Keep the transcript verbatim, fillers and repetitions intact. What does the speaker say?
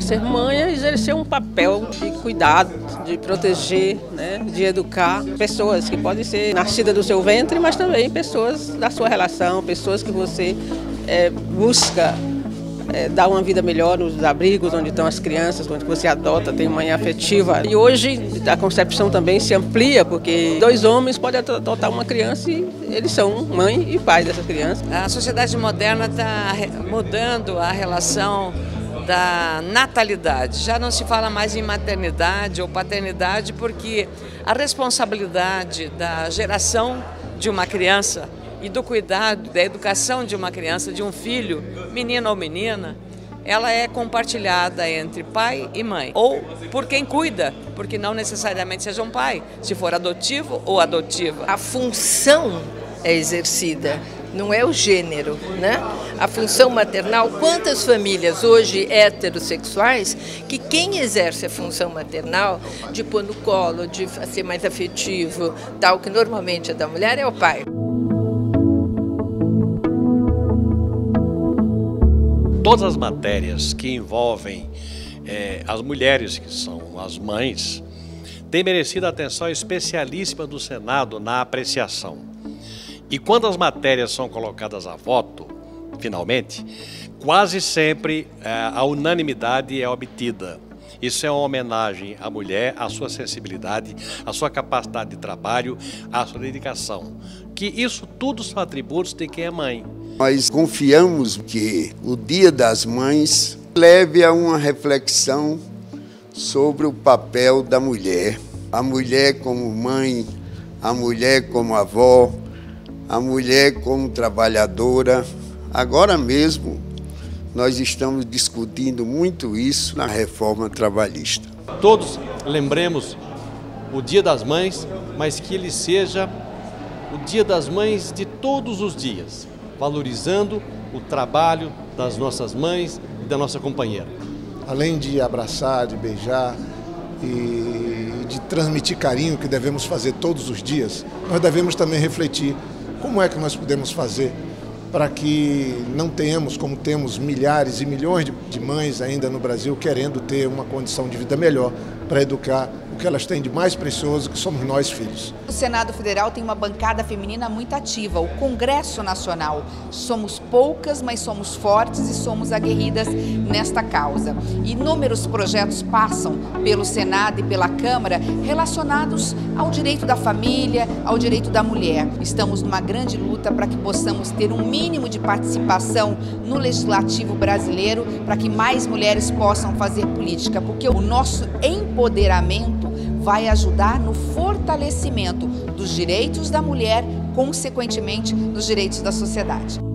Ser mãe é exercer um papel de cuidado, de proteger, né, de educar pessoas que podem ser nascidas do seu ventre, mas também pessoas da sua relação, pessoas que você é, busca é, dar uma vida melhor nos abrigos onde estão as crianças, onde você adota, tem mãe afetiva. E hoje a concepção também se amplia, porque dois homens podem adotar uma criança e eles são mãe e pai dessa criança. A sociedade moderna está mudando a relação da natalidade. Já não se fala mais em maternidade ou paternidade, porque a responsabilidade da geração de uma criança e do cuidado, da educação de uma criança, de um filho, menino ou menina, ela é compartilhada entre pai e mãe, ou por quem cuida, porque não necessariamente seja um pai, se for adotivo ou adotiva. A função é exercida, não é o gênero, né? A função maternal, quantas famílias hoje heterossexuais que quem exerce a função maternal de pôr no colo, de ser mais afetivo, tal, que normalmente é da mulher, é o pai. Todas as matérias que envolvem é, as mulheres, que são as mães, têm merecido a atenção especialíssima do Senado na apreciação. E quando as matérias são colocadas a voto, finalmente, quase sempre é, a unanimidade é obtida. Isso é uma homenagem à mulher, à sua sensibilidade, à sua capacidade de trabalho, à sua dedicação. Que isso tudo são atributos de quem é mãe. Nós confiamos que o Dia das Mães leve a uma reflexão sobre o papel da mulher. A mulher como mãe, a mulher como avó, a mulher como trabalhadora. Agora mesmo nós estamos discutindo muito isso na reforma trabalhista. Todos lembremos o Dia das Mães, mas que ele seja o Dia das Mães de todos os dias, valorizando o trabalho das nossas mães e da nossa companheira. Além de abraçar, de beijar e de transmitir carinho que devemos fazer todos os dias, nós devemos também refletir como é que nós podemos fazer para que não tenhamos, como temos milhares e milhões de mães ainda no Brasil, querendo ter uma condição de vida melhor para educar o que elas têm de mais precioso, que somos nós, filhos. O Senado Federal tem uma bancada feminina muito ativa, o Congresso Nacional. Somos poucas, mas somos fortes e somos aguerridas nesta causa. Inúmeros projetos passam pelo Senado e pela Câmara relacionados ao direito da família, ao direito da mulher. Estamos numa grande luta para que possamos ter um mínimo de participação no legislativo brasileiro, para que mais mulheres possam fazer política, porque o nosso empoderamento vai ajudar no fortalecimento dos direitos da mulher, consequentemente, dos direitos da sociedade.